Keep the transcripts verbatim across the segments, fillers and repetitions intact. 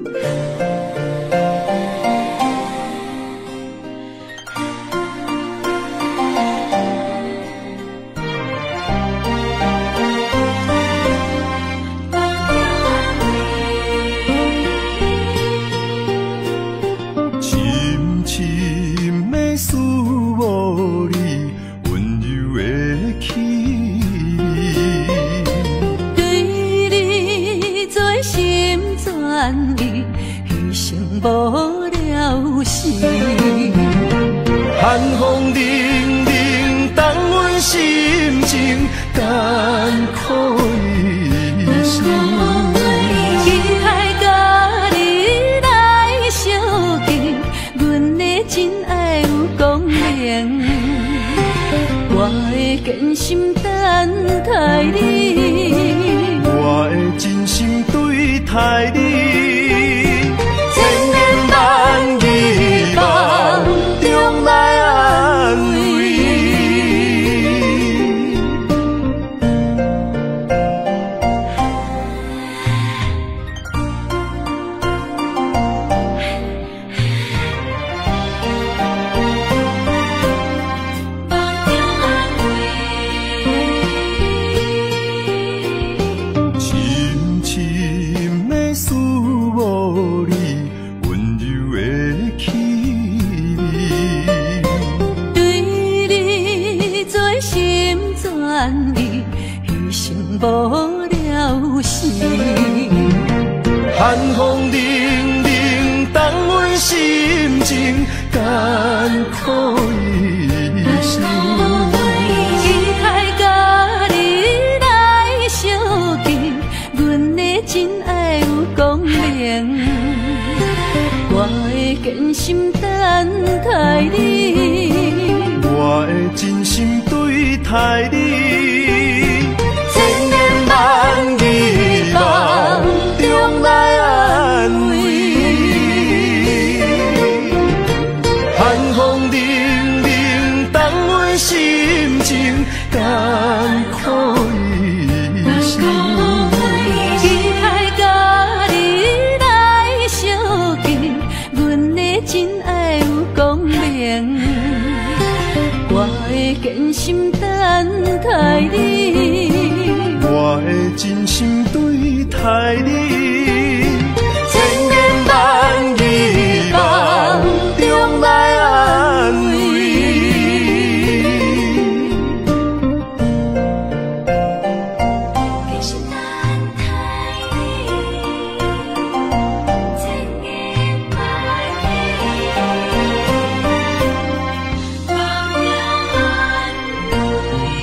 寒风凛凛，冻阮心情艰苦一生。 期待甲你来相见，阮的真爱有光明。我会坚心等待你， 我会真心对待你，千言万语梦中来安慰。深深的思慕你，温柔的气味， 对你做心全意，牺牲无了时。 寒风凛凛，冻阮心情艰苦一生。 期待甲你来相见，阮的真爱有光明。我会坚心等待你， 我会真心对待你，千言万语梦中来安慰。寒风凛凛，冻阮心情艰苦一生。 期待甲你来相见，阮的真爱有光明。我会坚心等待你， 我会真心对待你，千言万语梦中来安慰。 坚心等待你，千言万语梦中安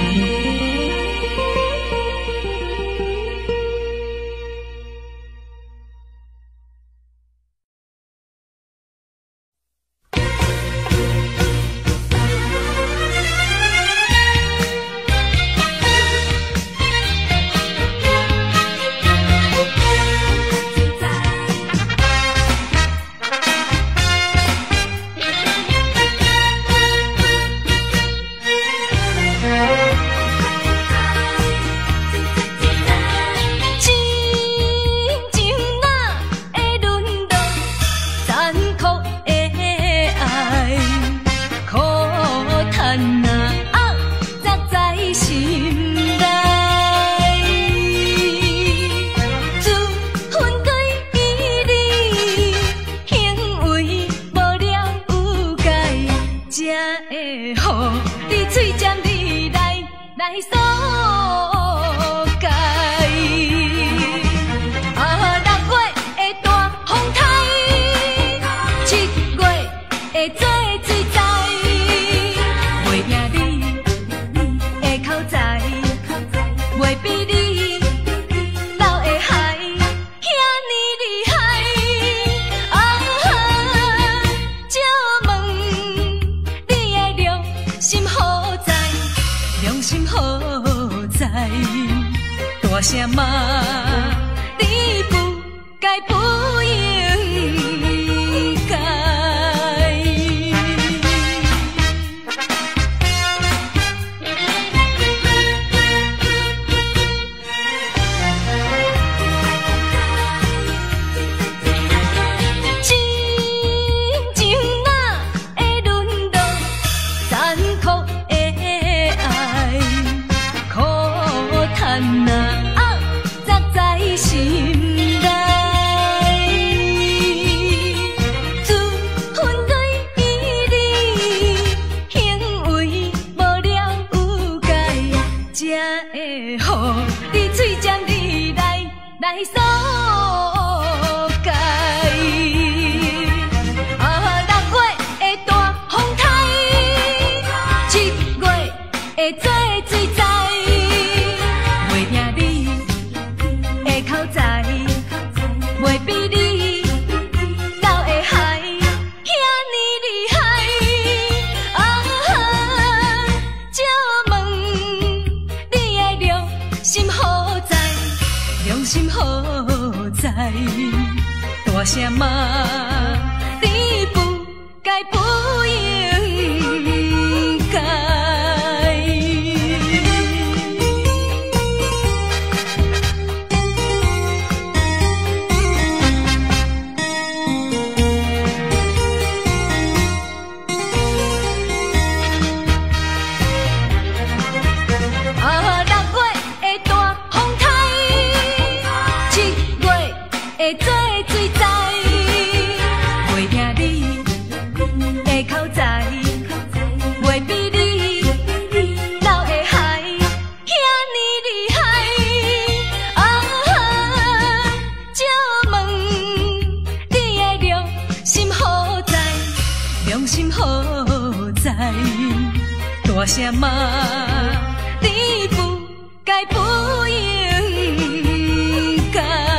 大声骂你不该不应该。 袂比你斗的海遐尼厉害。啊，借问你的良心何在？良心何在？大声骂你不该不应该。啊，六月的大风台，七月会做水灾，袂听你的口才，袂比你斗的海遐尼厉害。啊，借问你的良心何在？良心何在？大声骂你不该不应该。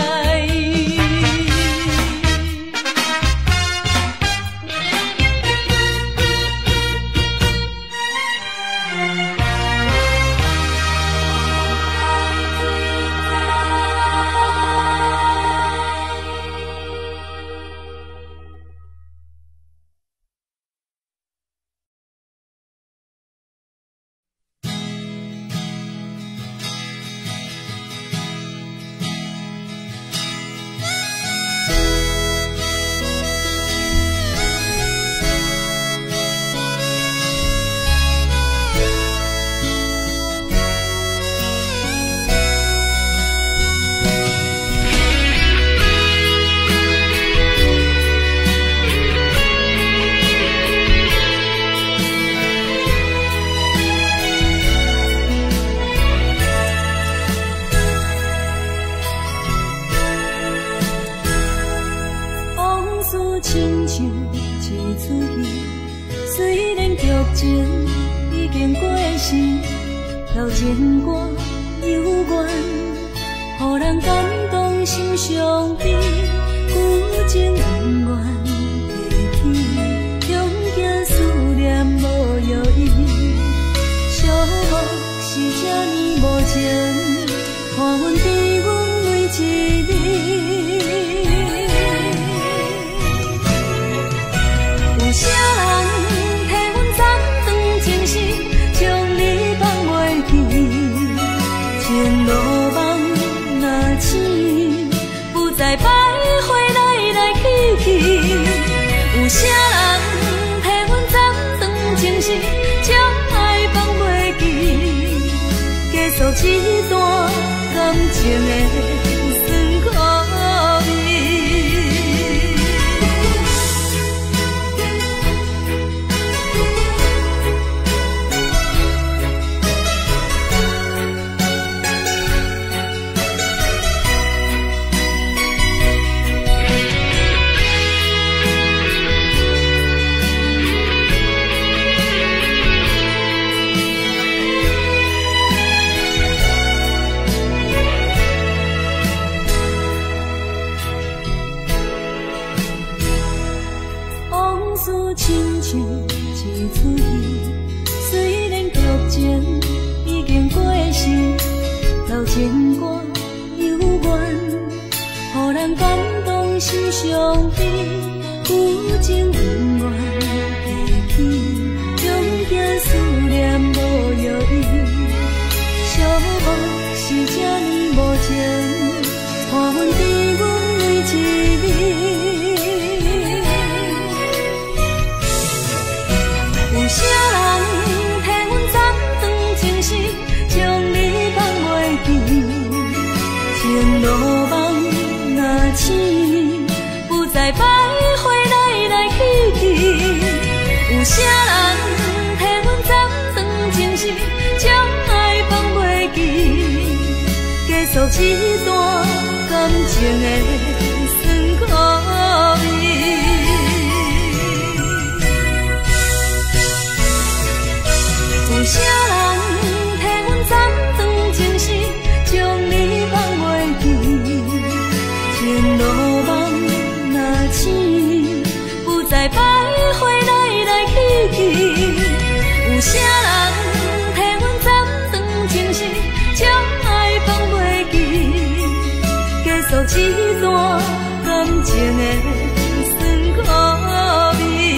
亲像一出戏，虽然剧情已经过时，流情歌悠远，予人感动心伤悲，旧情恩怨提起，中间思念无药医，寂寞是这呢无情，看阮伫阮每一日。有啥人替阮斩断情丝，将你放袂记？前路梦若醒，不再徘徊来来去去。有啥人替阮斩断情丝，将爱放袂记？结束一段感情的酸苦味。亲像一出戏，虽然剧情已经过时，流情歌悠远，予人感动心伤悲，旧情恩怨提起，中间思念无药医，寂寞是这呢无情，看阮伫阮每一日。有啥人替阮斩断情丝，将你放袂记？前路梦若醒，不再徘徊来来去去。有啥人替阮斩断情丝，将爱放袂记？结束一段感情的酸苦味。有啥人替阮斩断情丝，将你放袂记？ 情路网若醒，不再徘徊来来去去。有啥人替阮斩断情丝，将爱放袂记，结束这段感情的酸苦味。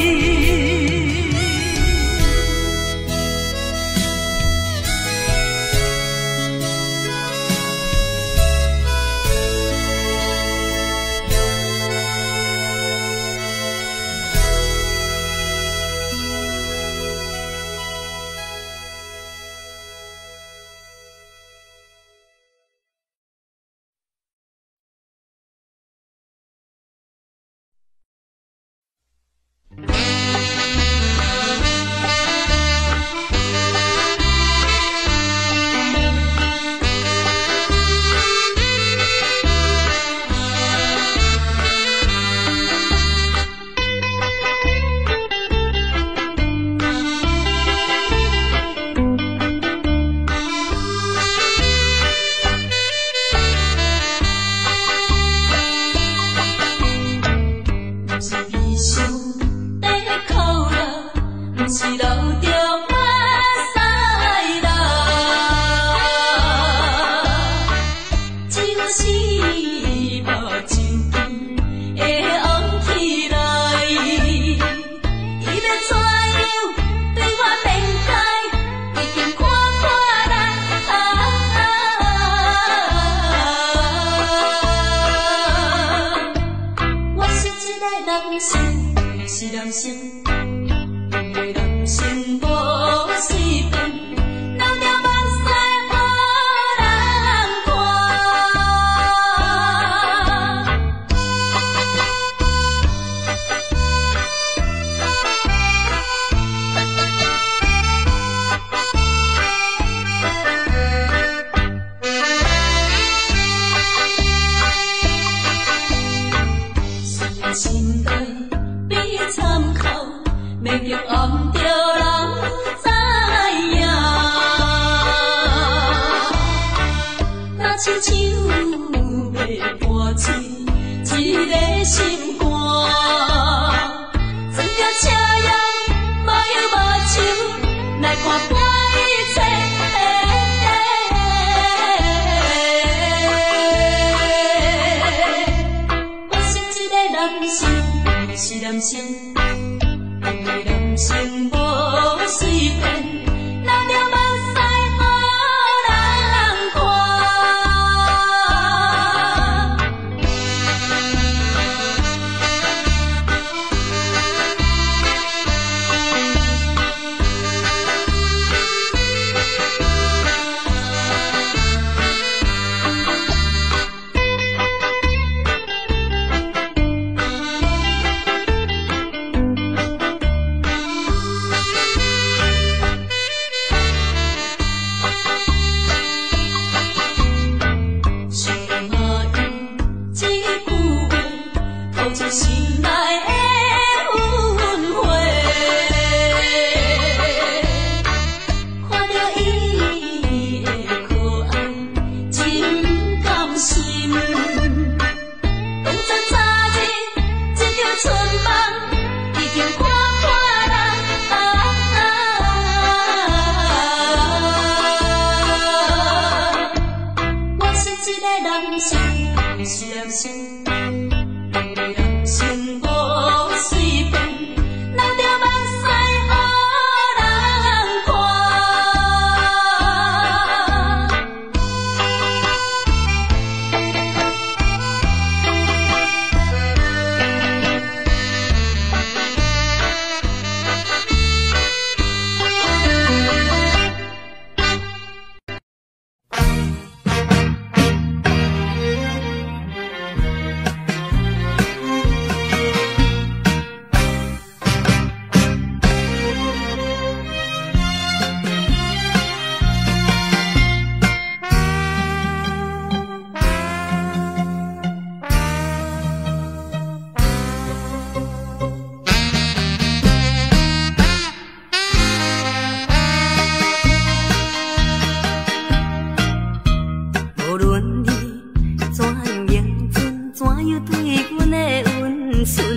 样对阮的温顺，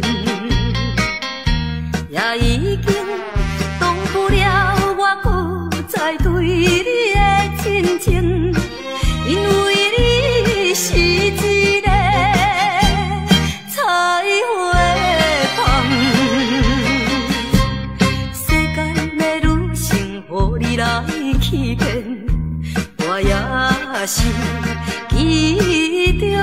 也已经挡不了我搁再对你的真情，因为你是一个彩花芳。世间的女性，予你来欺骗，我也是其中。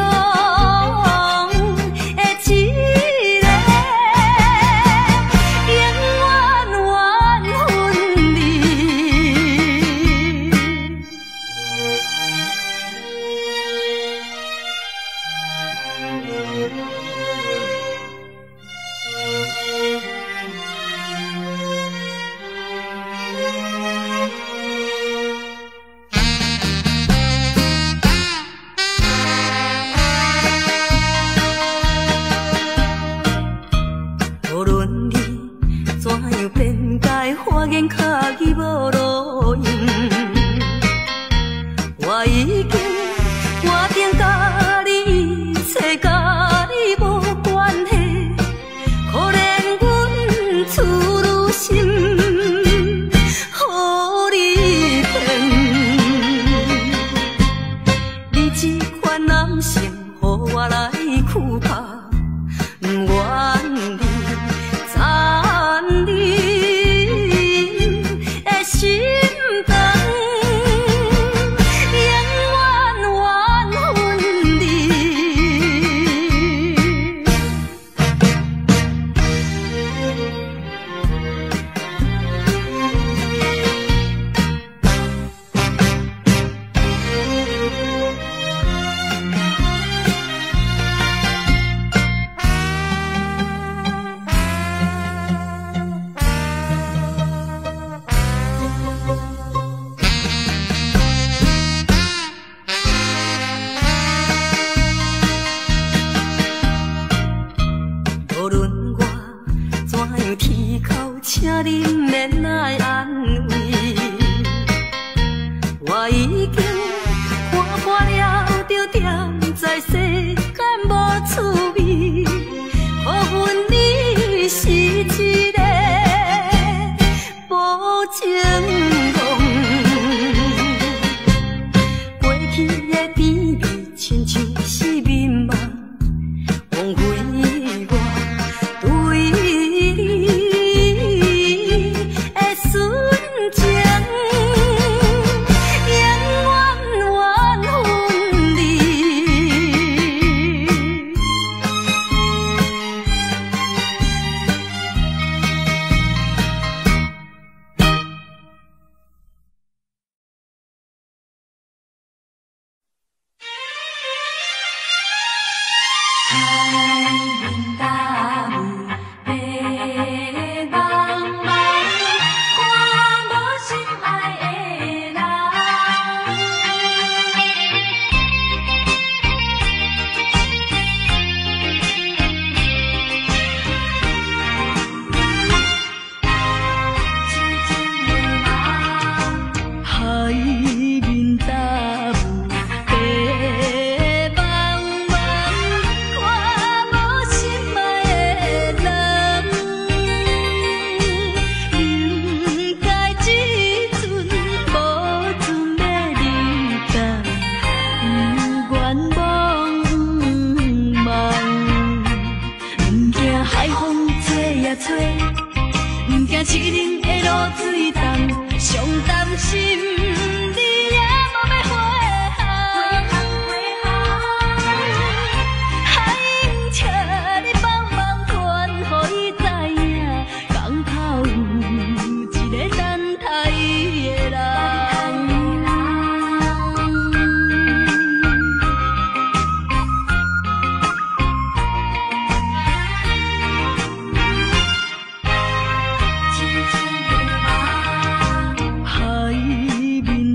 海面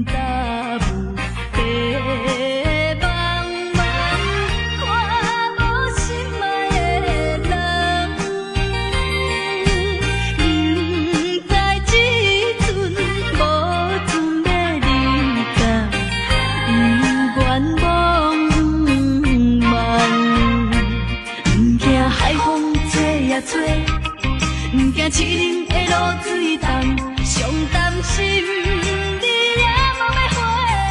也多，毋惊凄冷的露水重，上担心你也无要回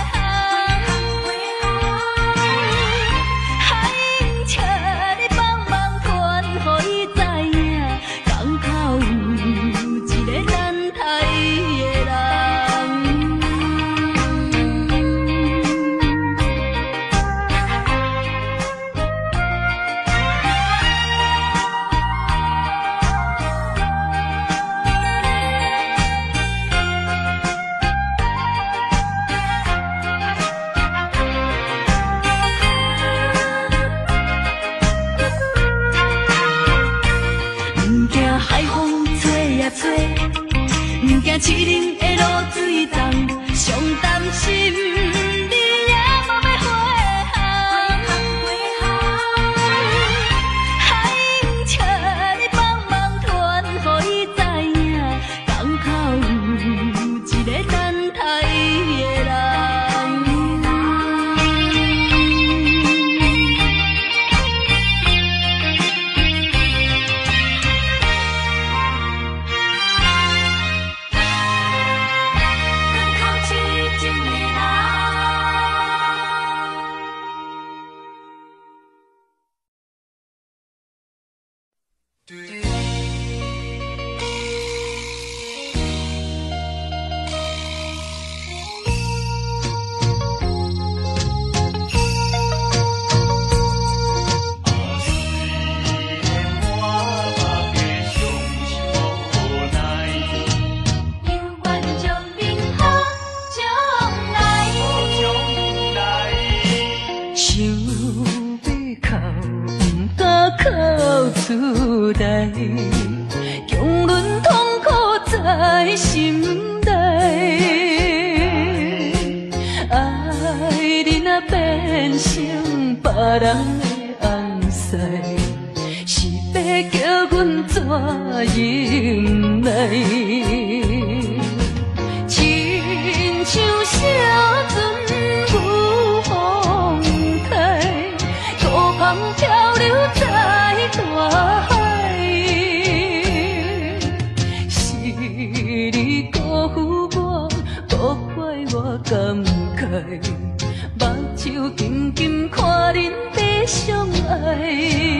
航。海英请你帮忙传，予伊知影，港口有一个等待的人。海风吹呀吹，毋惊凄冷的露水重，上担心你也无要回航。海英请你帮忙传，予伊知影，港口有一个等待的人。 厝内，强忍痛苦在心内。爱你若变成别人的红婿，是要叫阮怎忍耐？亲像小船有风台，孤帆漂流在大海，是你辜负我，无怪我感慨，目睭紧紧看恁在相爱。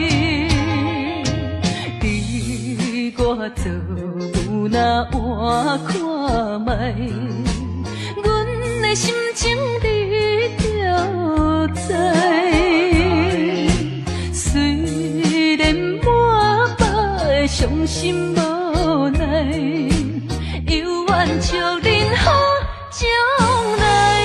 你我做有哪换看卖，阮的心情你就知。伤心无奈，犹原笑人好将来。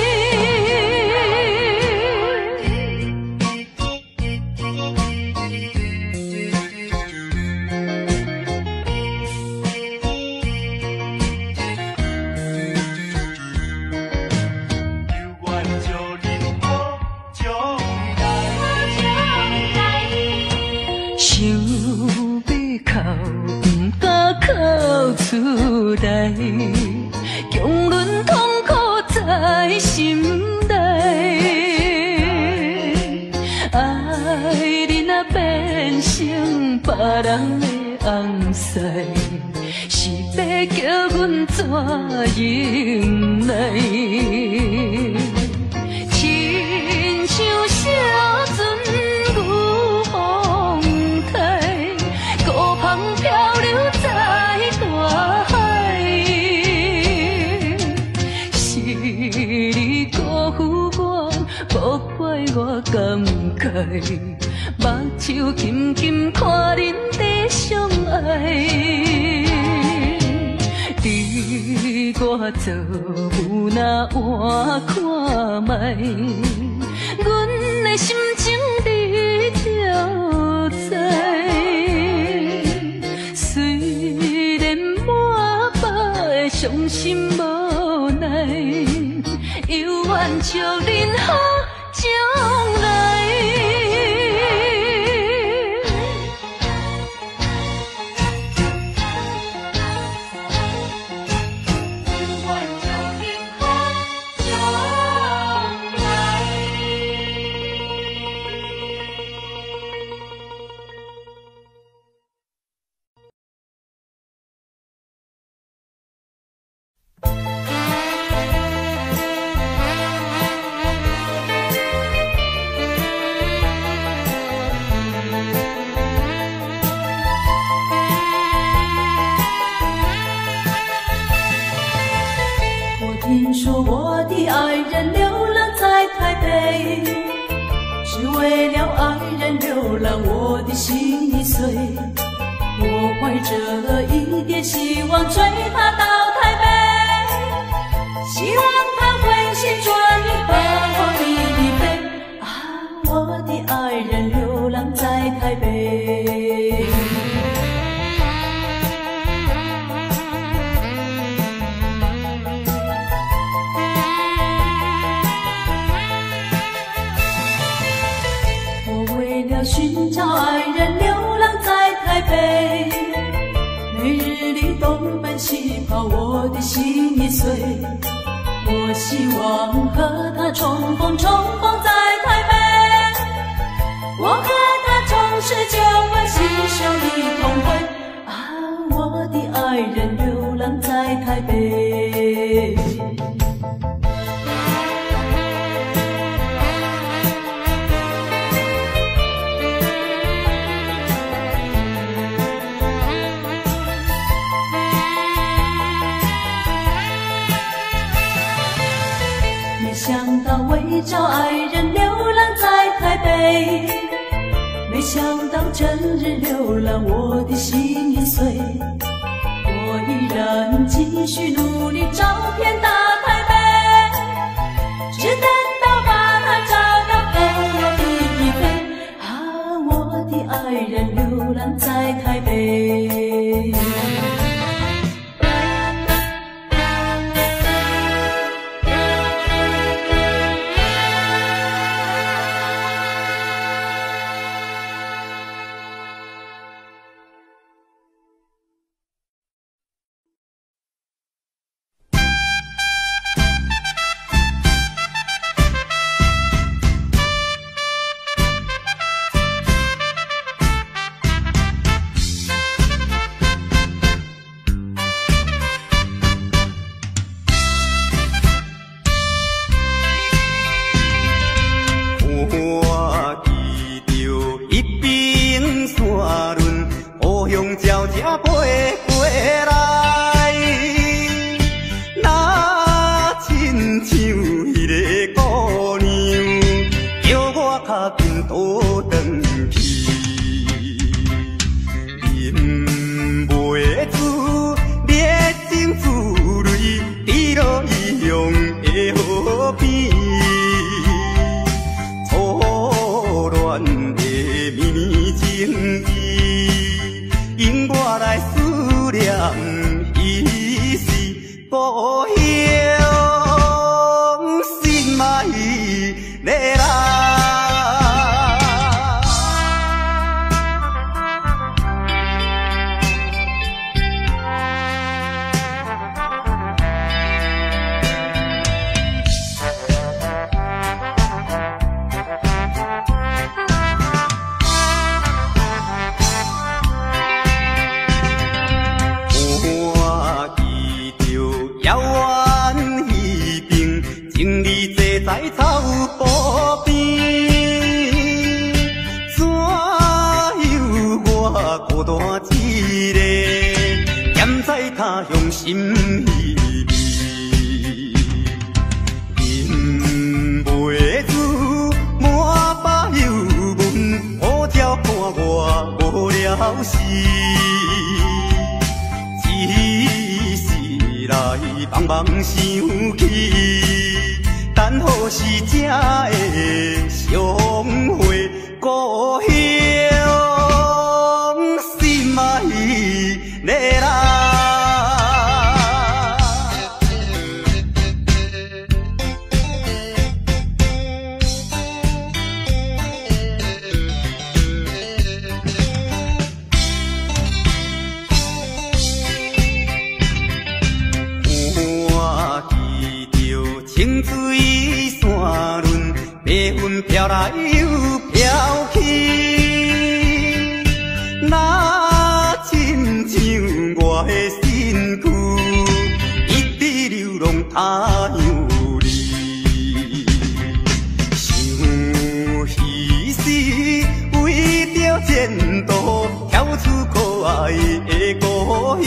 厝内，强忍痛苦在心内。爱你若变成别人的红婿，是要叫阮怎忍耐？亲像小船有风台，孤帆漂流在大海，是你辜负我，无怪我感慨，目睭紧紧看恁在相爱。你我做有哪换看卖，阮的心情你就知。伤心无奈，犹原笑人好将来。 人流浪在台北，只为了爱人流浪，我的心已碎。我怀着一点希望追他到台北，希望他会心转意把我离飞。啊，我的爱人流浪在台北。寻找爱人流浪在台北，每日里东奔西跑，我的心已碎。我希望和他重逢，重逢在台北，我和他重拾旧欢，携手一同回。啊，我的爱人流浪在台北。没想到为找爱人流浪在台北，没想到整日流浪，我的心已碎。我依然继续努力找遍大台北，只等到把他找到和我一飞。啊，我的爱人流浪在台北。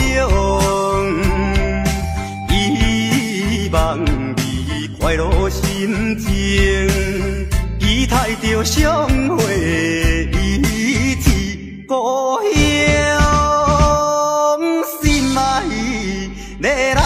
希望你快乐时着相会一次故乡，心爱的人。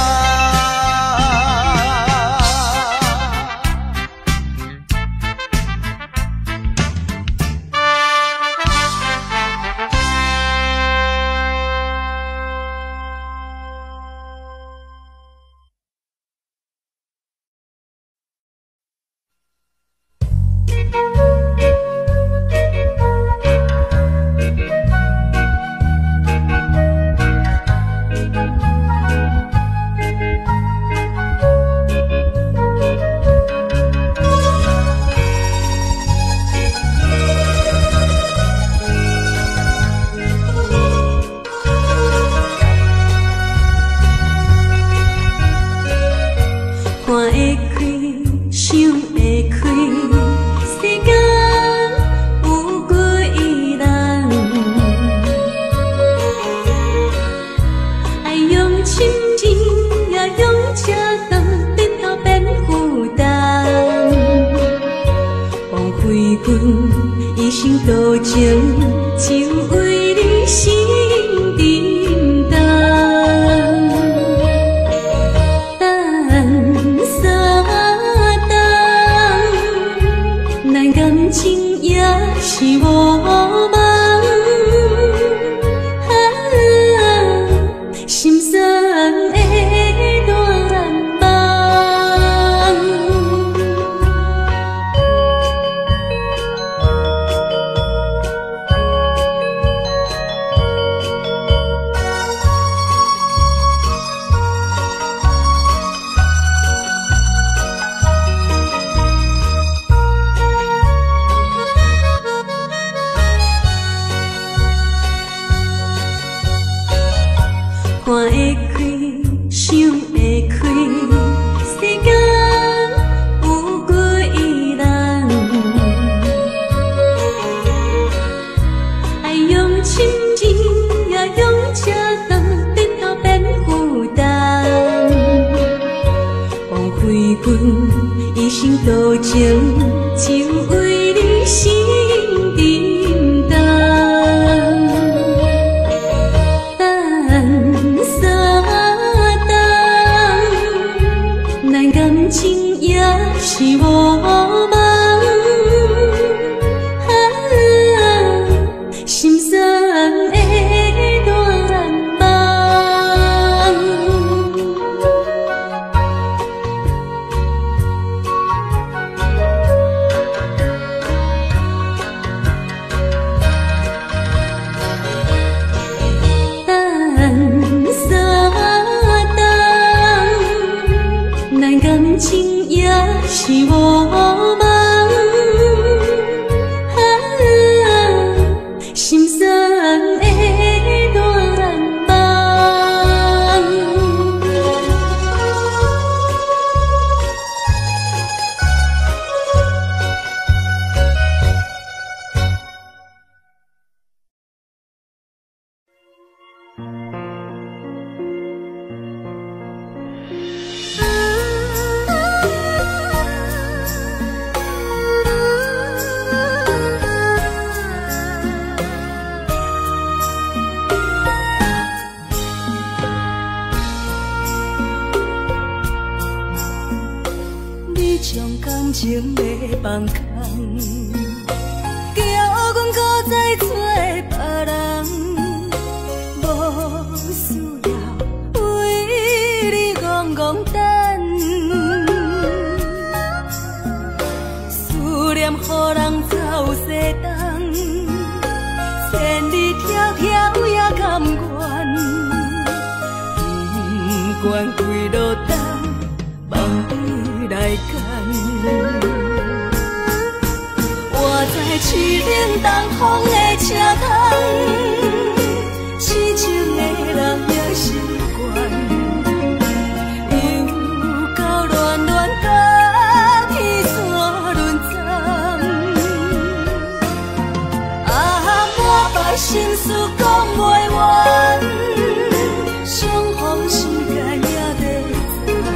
心事讲袂完，相逢时间也在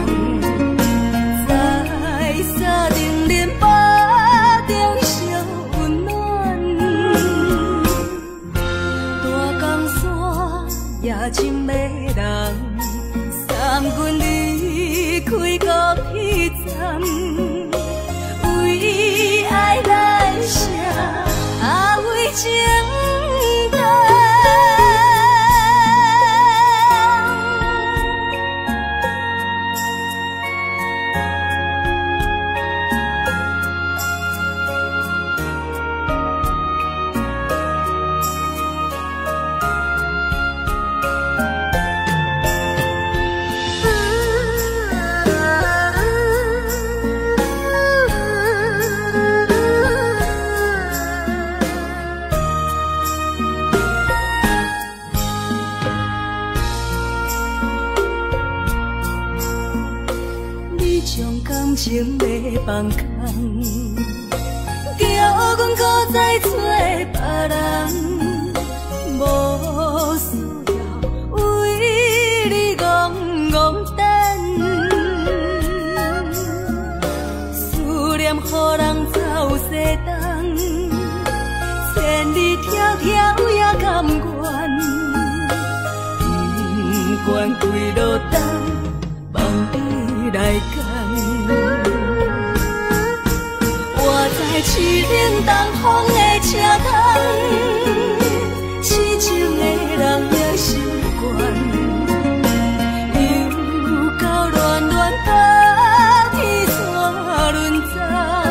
藏，在沙定林巴中相也真迷人。三军离开高铁站，为爱来写啊为情重。情要放空，叫阮搁再找别人，无需要为你戆戆等。思念予人走西东，千里迢迢也甘愿，不管几路灯，望你来讲。市冷东风的车窗，痴情的人也习惯，又到乱乱把天线轮转。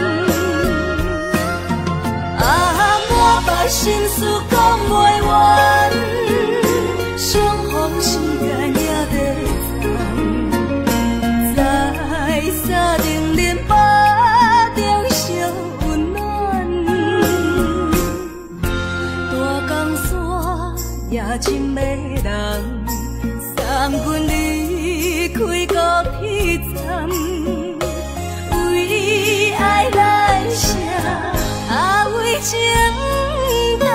啊，满腹心事讲袂完，相逢时间也在藏，在山顶连巴中相。也真迷人，三军离开高铁站，为爱来写啊为情重。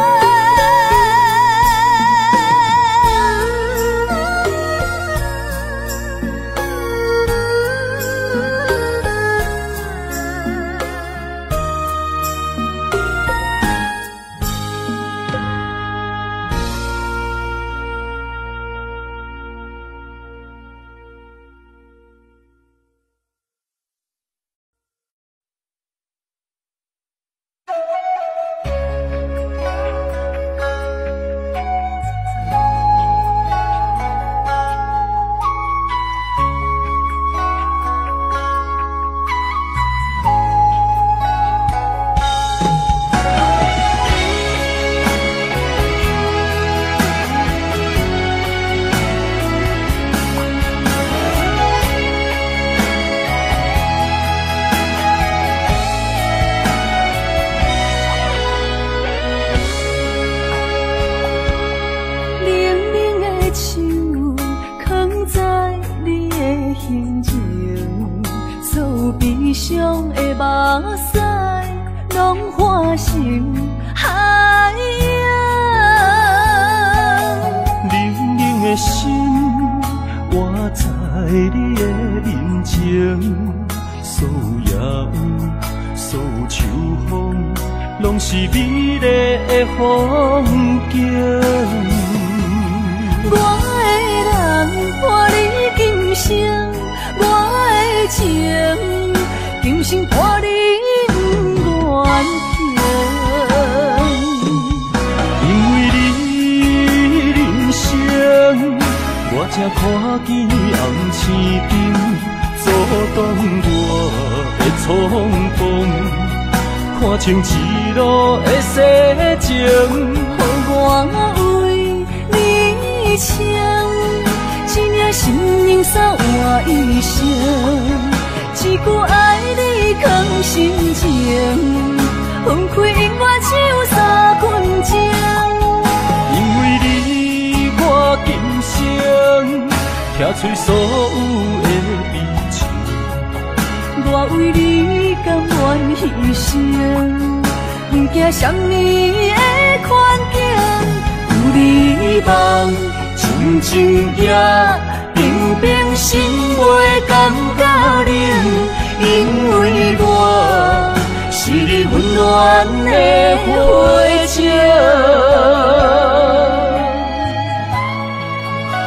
像一路的细情， 予我为你唱，一领心灵扫换一生，一句爱你藏心情，分开音乐唱三分钟。 因为你我今生听出所有的悲情， 我为你甘愿牺牲，不惊什么的困境。有你梦，静静也平平心袂感觉冷，因为我是你温暖的花情。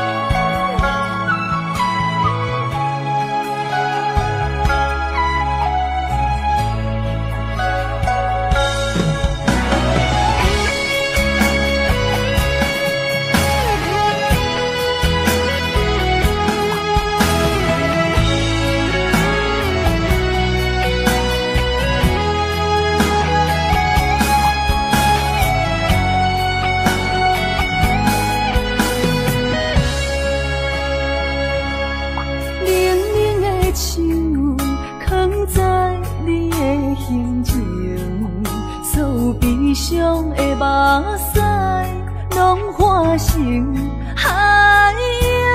上的目屎拢化成海洋。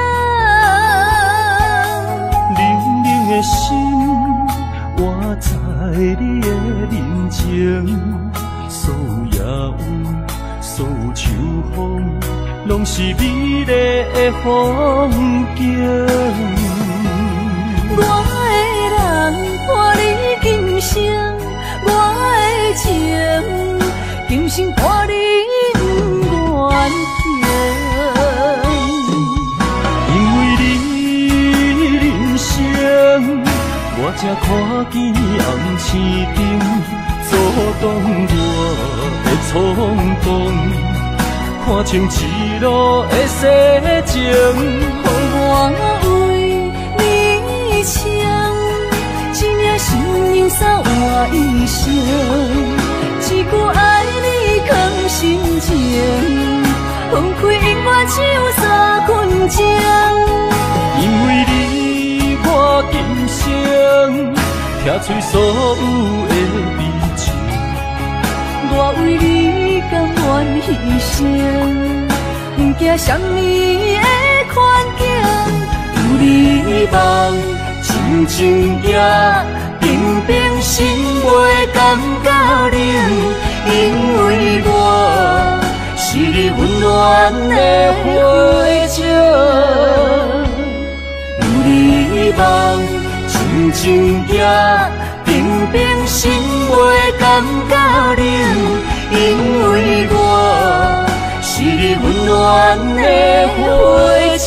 冷冷的心，我知你的认情，所有夜晚，所有秋风，拢是美丽的风景。 我的人伴你今生，我的情今生伴你不愿停。 因为你人生，我才看见红青灯，阻挡我的冲动，看清一路的世情。 予我为你唱，一领心灵扫我一生，一句爱你藏心情，分开永远只有三分钟。 因为你，我今生听出所有的美情。 我为你甘愿牺牲，不惊什么的困境。有你梦，静静夜，平平心袂感觉冷，因为我是你温暖的火种。有你梦，静静夜，平平心袂感觉冷，因为我是你温暖的火种。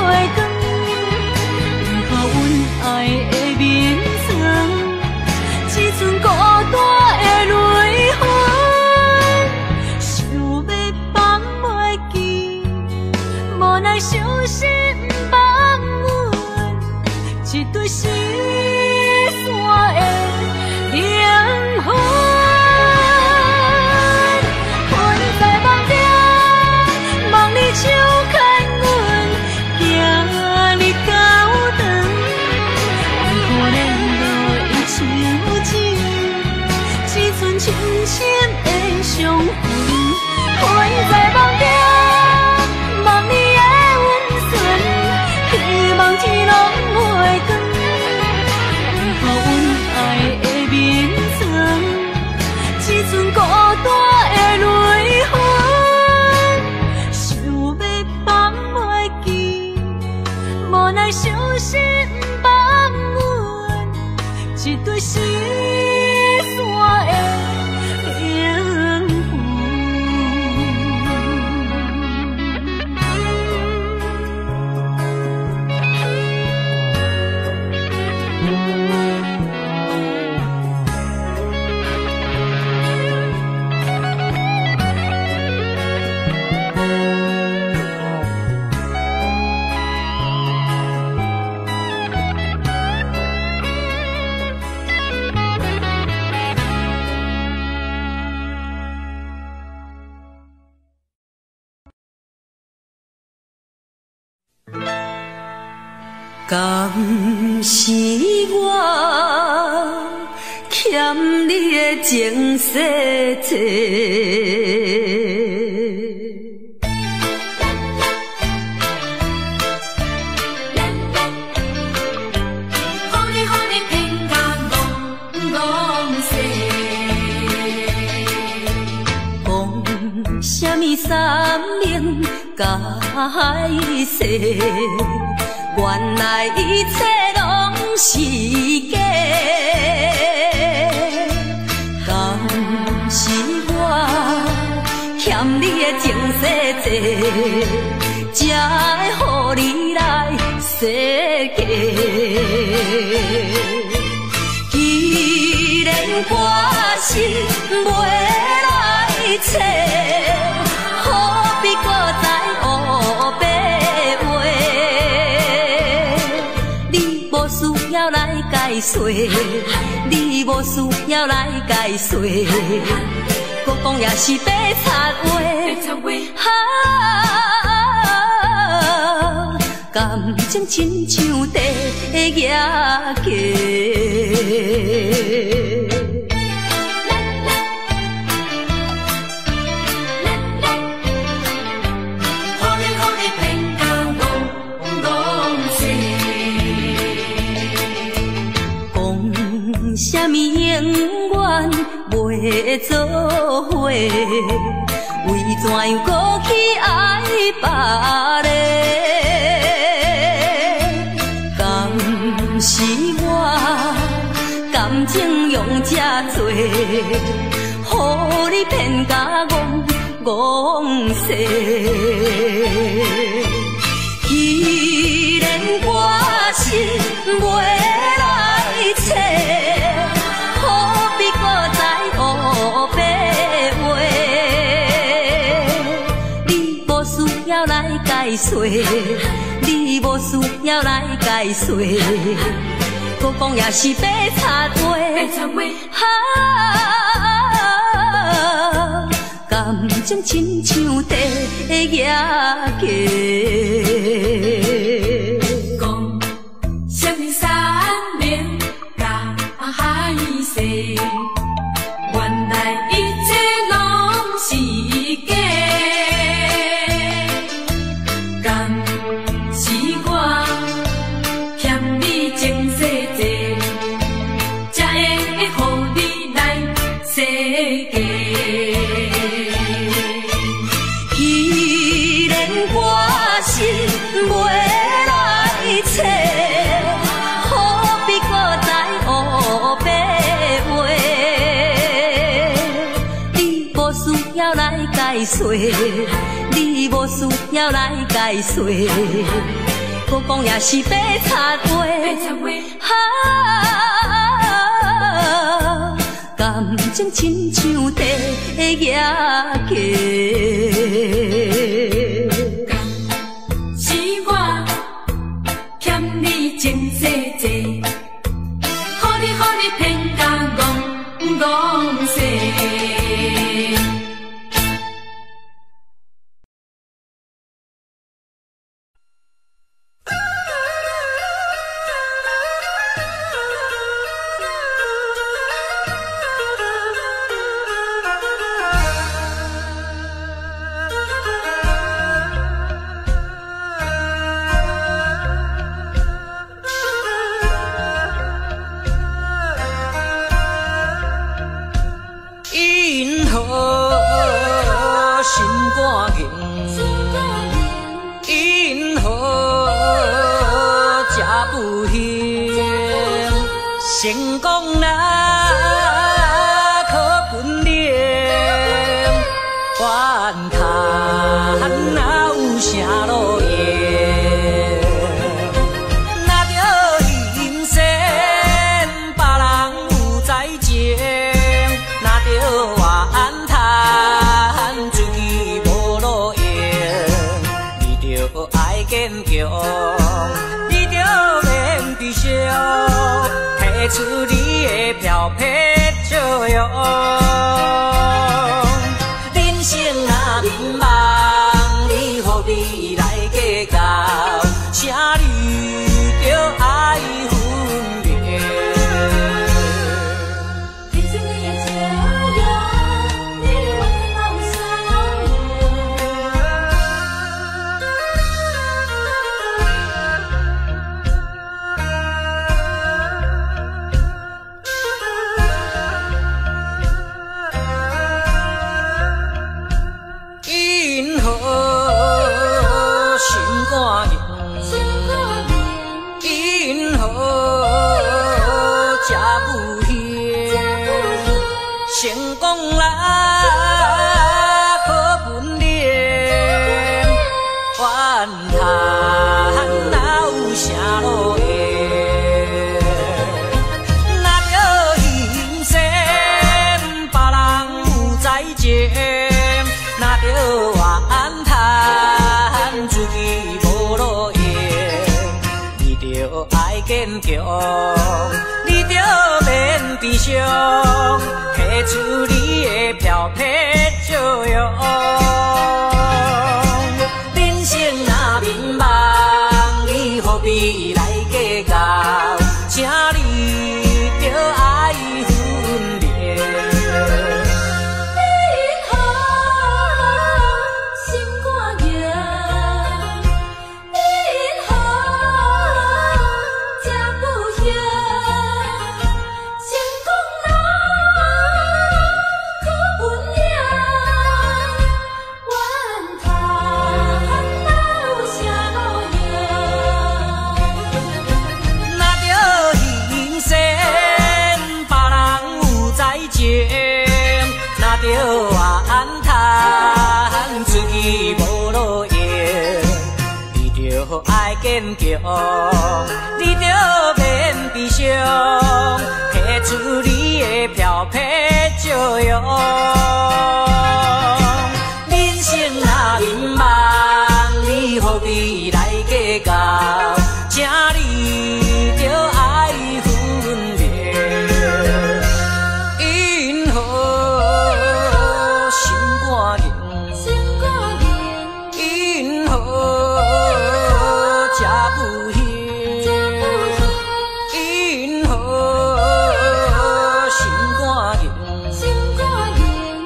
光，予阮爱的眠床，只剩孤单的泪痕，想要放袂记，无奈伤心放阮，一对失散的灵魂。手牵阮，行日到长，为何联络已像钱，只剩深深的伤痕。困在梦中，梦你的温存，希望天拢袂光。为何阮爱的眠床，只剩孤单的泪痕？无奈伤心放阮，一对失散的灵魂。 敢是我欠你的情世多，乎你乎你偏甲戆戆世，讲啥物三明解释？原来一切拢是假，敢是我欠你的情世多，才会予你来世界。既然我是袂来找，何必搁再黑白？需要来解说，你无需要来解说，搁讲也是白插话。啊，感情亲像地野鸡。啥物永远袂做伙？为怎样搁去爱别个？敢是我感情用这多，予你骗甲戆戆世？既然我是袂来找，解说，你无需要来解说，搁讲也是白插话。啊，感情亲像地野鸡。讲啥物三明甲海誓，原来一切拢是假。既然我是袂来找，何必搁再黑白话？你无需要来解说，你无需要来解说， 搁讲也是要插话，哈，感情亲像地野鸡。是我欠你前世债，好你好你骗甲戆戆世。 成功啦，可本领，怨叹哪有啥路用？若着人生别人有在情，若着怨叹自己无路用，你着爱坚强，你着免悲伤。出你的漂泊笑容，人生若迷茫，你予未来计较，请你着爱分明。你是你的骄阳，你为梦想成功啦，可本领，怨叹哪有啥路用？若着人生别人有在情，若着怨叹自己无路用，你着爱坚强，你着免悲伤。出你的漂泊笑容，人生若迷茫，你予未来计较，请你着爱分明。你好，心肝硬，你好，这不行。着怨叹自己无路用，你着爱坚强，你着免悲伤，提出你的漂泊笑容。人生若迷茫，你予未来计较，请你着爱分明。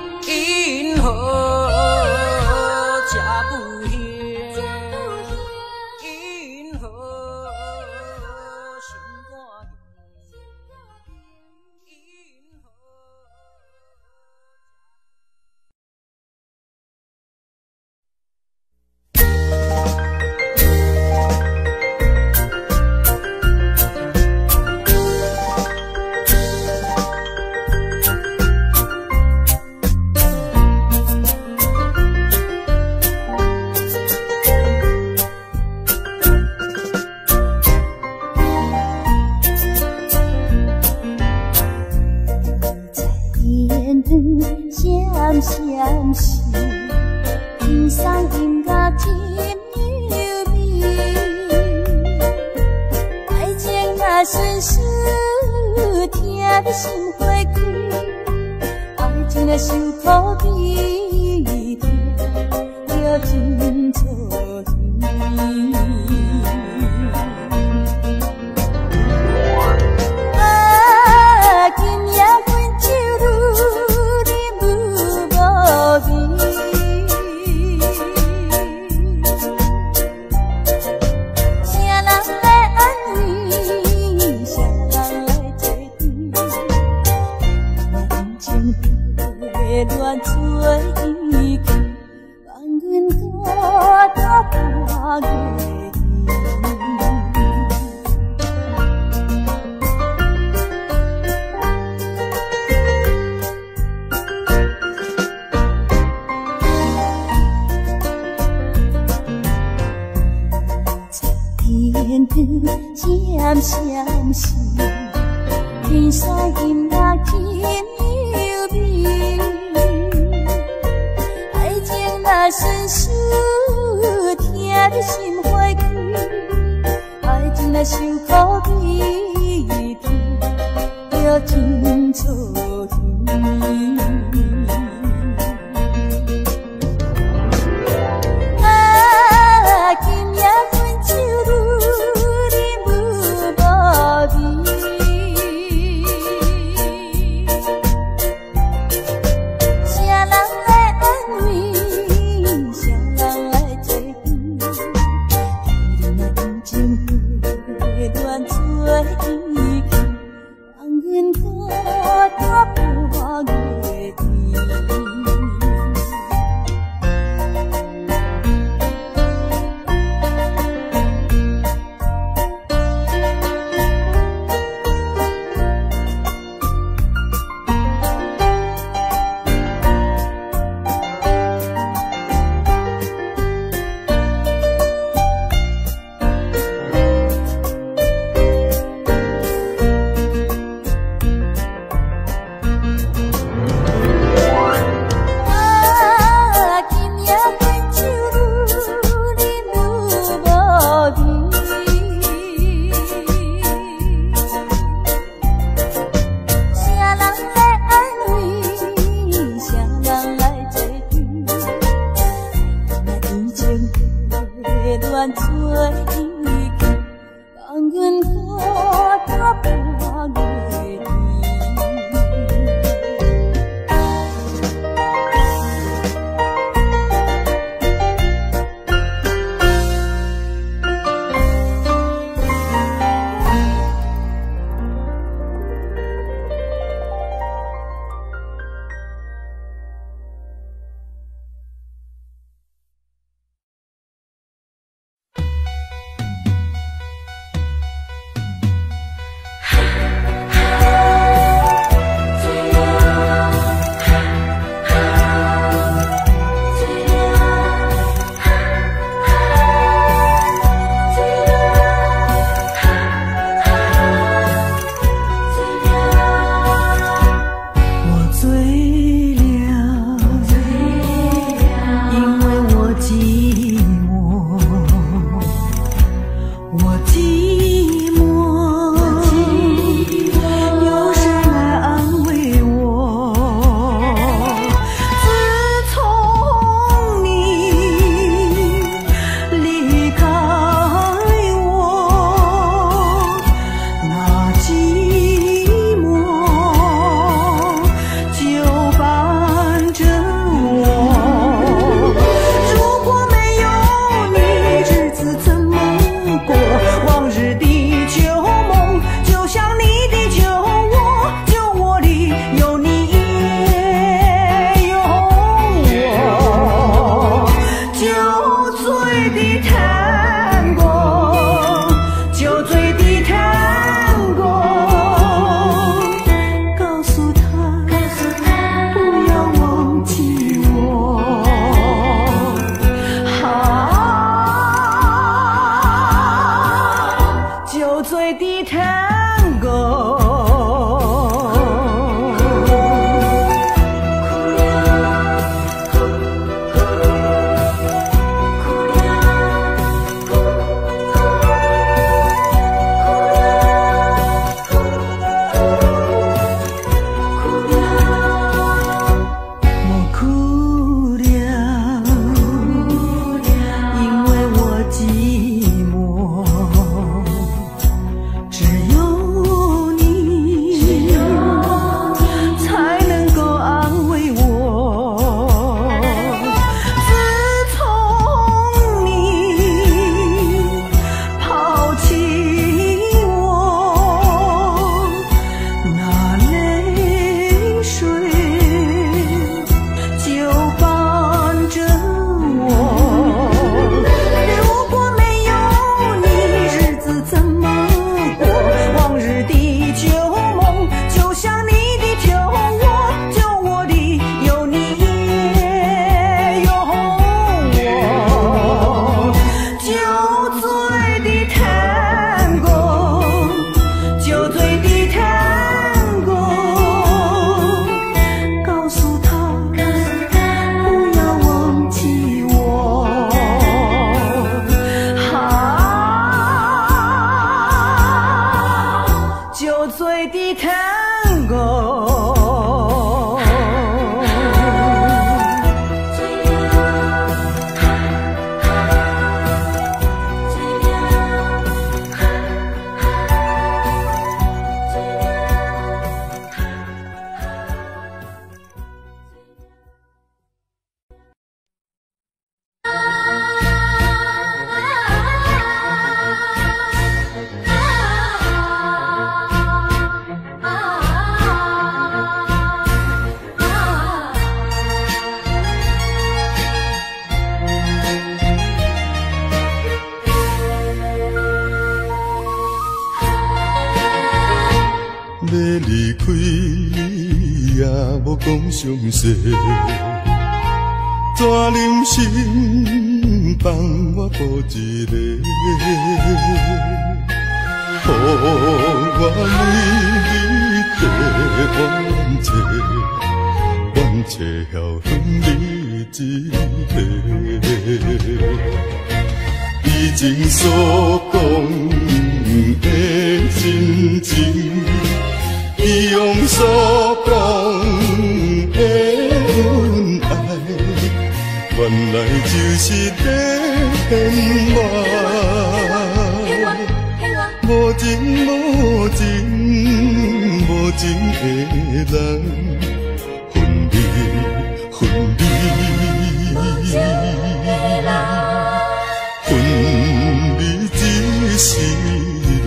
因何吃不完？ 天光闪闪时，天山音乐轻柔美，爱情若顺序，听你心花开，爱情若受苦悲痛，要天错天。 只有开也无讲详细，怎忍心放我孤一个？予我为你地冤切，冤切晓恨你一个。以前所讲的真情，以往所讲的恩爱，原来就是在骗我。无情无情无情的人，分离分离。分离一世人，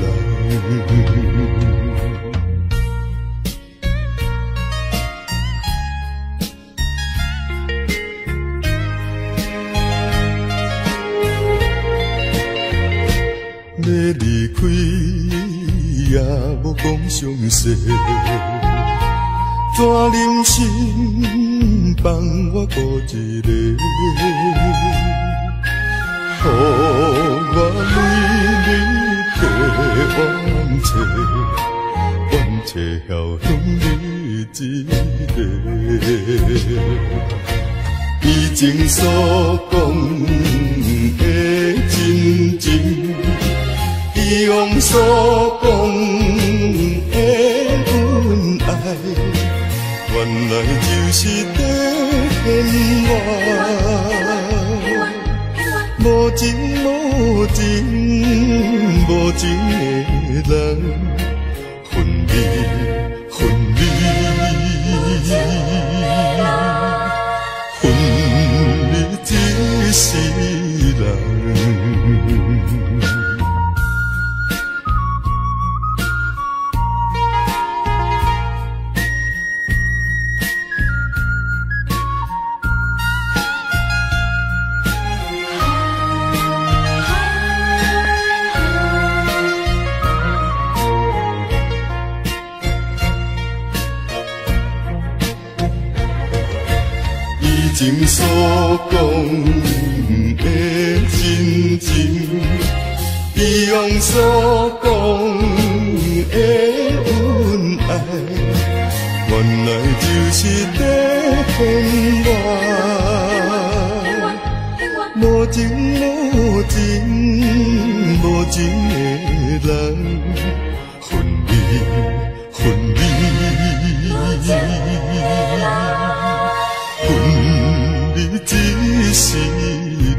要离开也无讲详细，怎忍心放我孤一个？予我为你地冤切，冤切晓恨你一个。以前所讲的真情，以往所讲的恩爱，原来就是在骗我。无情无情无情的人，分离分离，分离一世人。以前所讲的真情，以往所讲的恩爱，原来就是在骗我。无情无情无情的人，分离分离。分离一世人。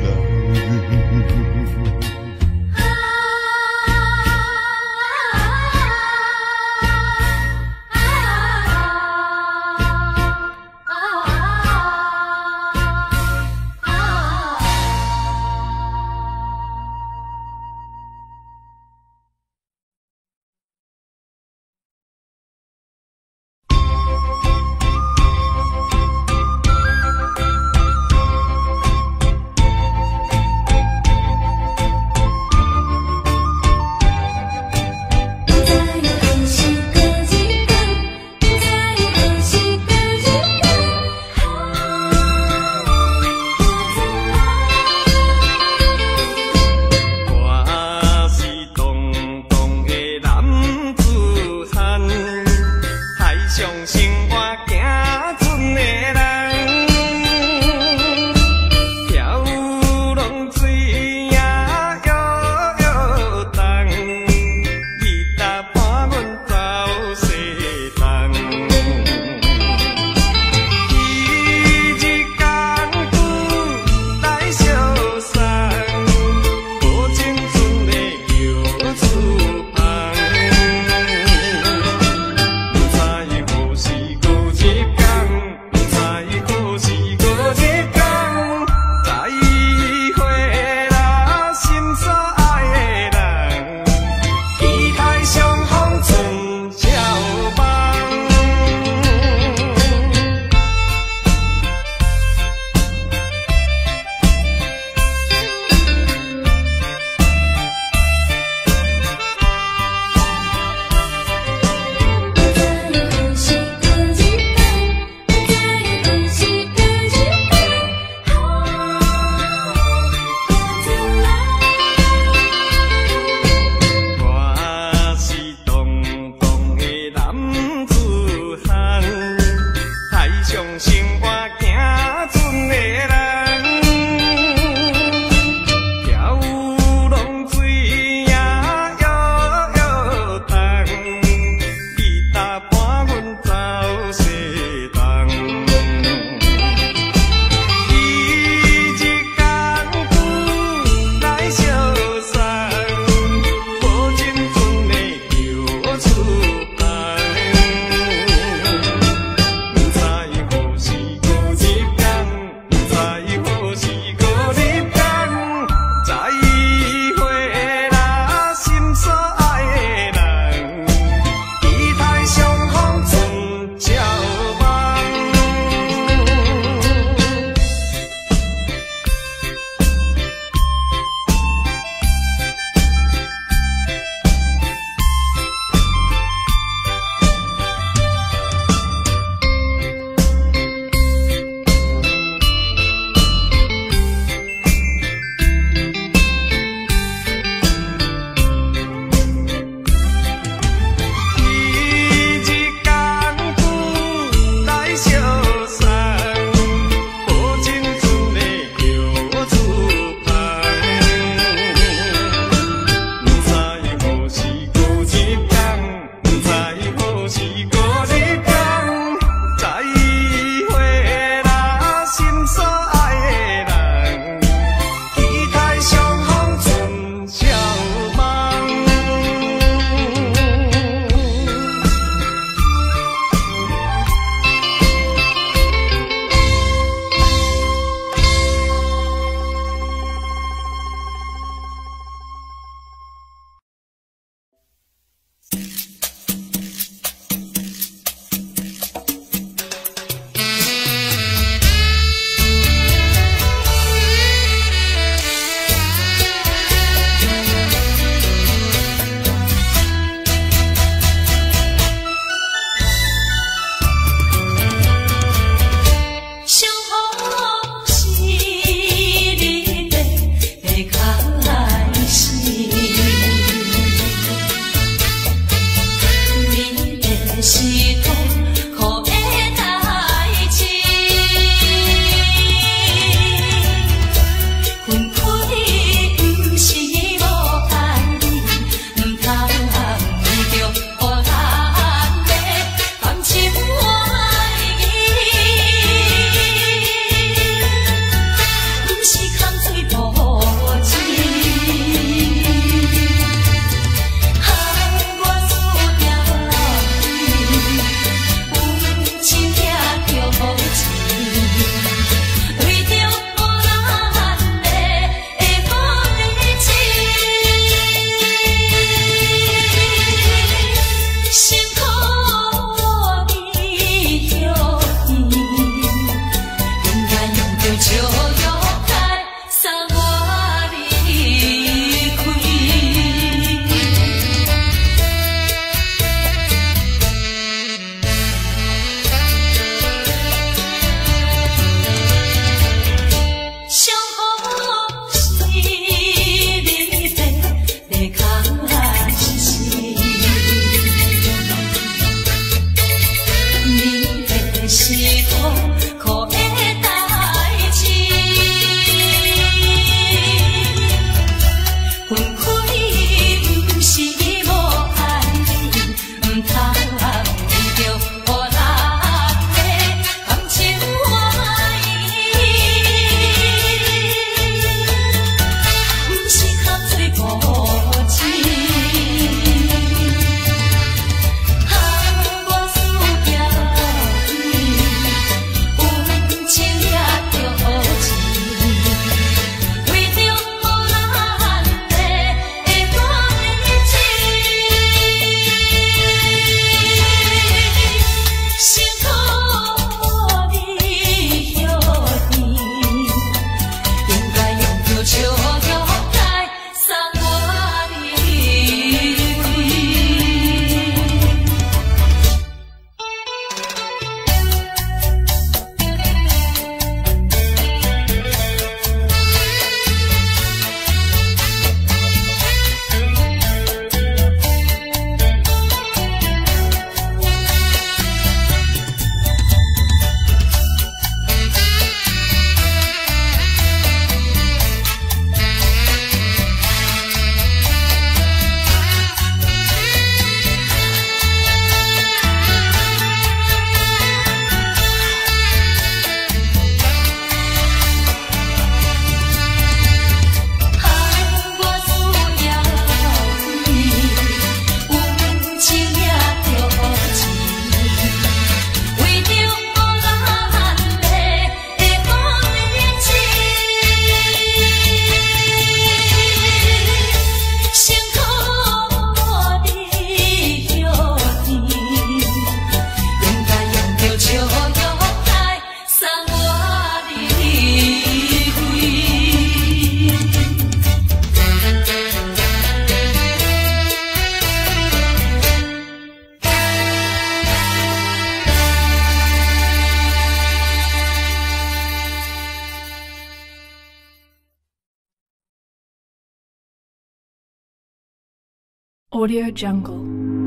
Audio Jungle.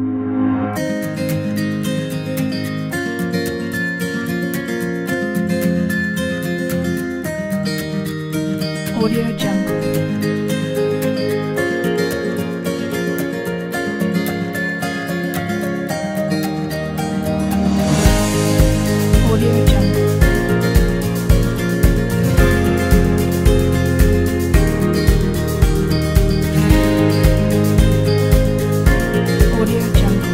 Audio Jungle. Audio Jungle. Audio Jungle.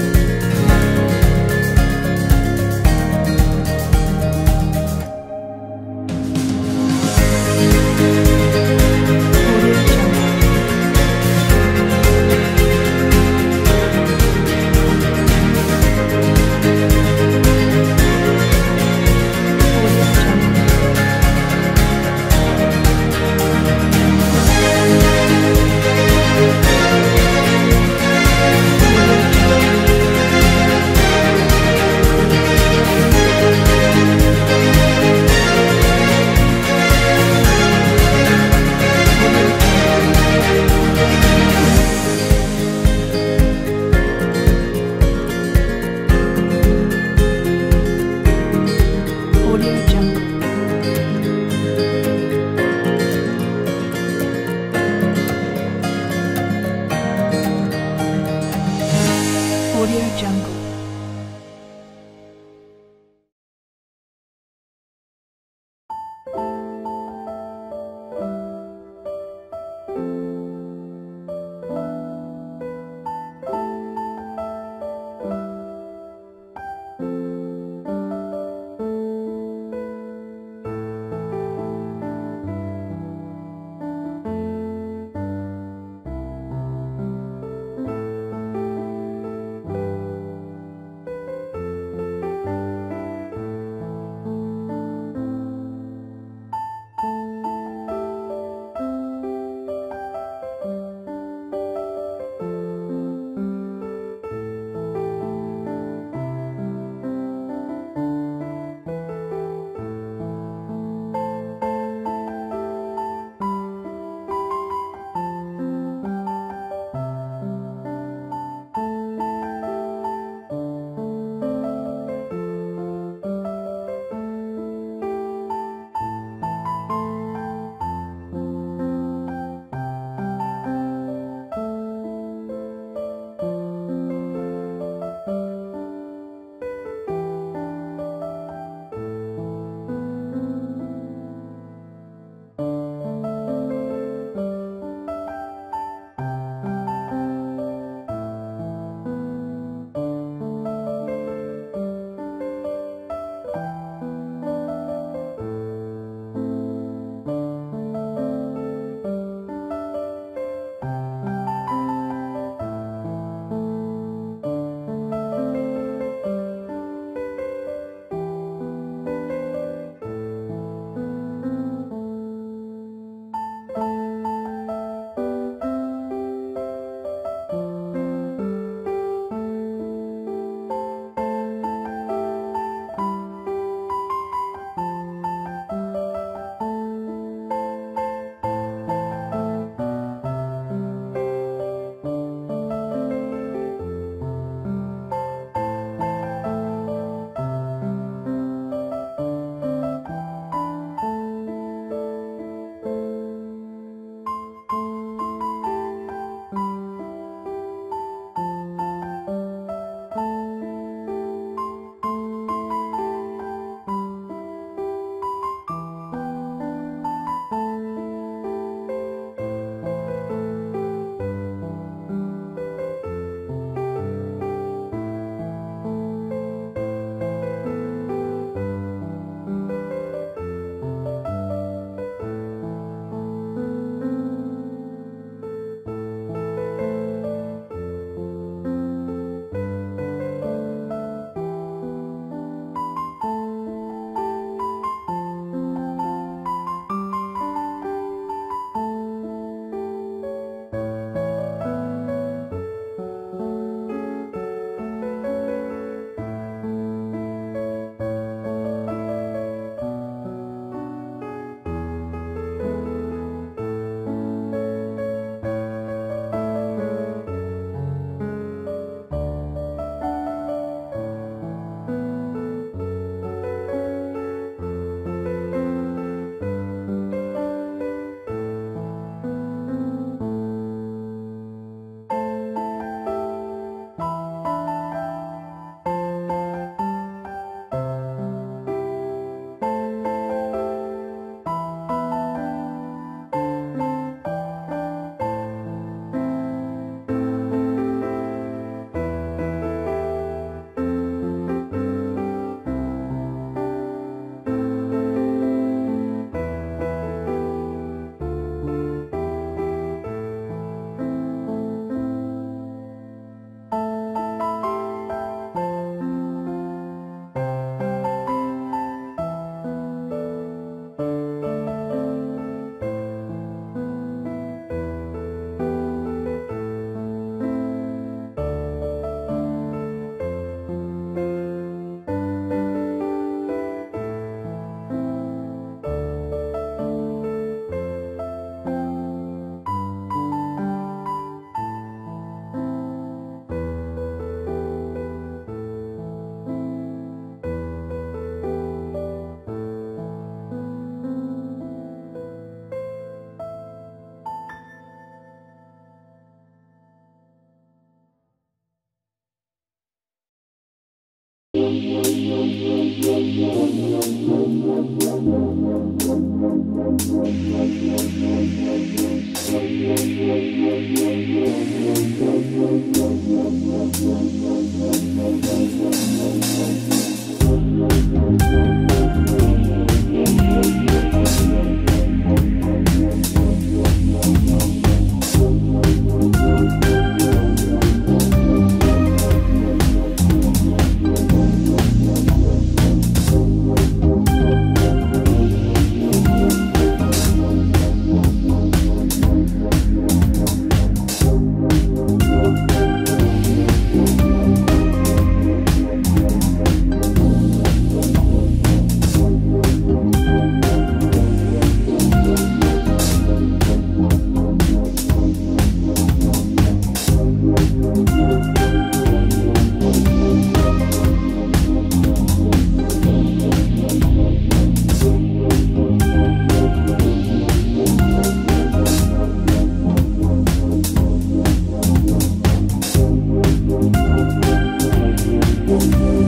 Thank you.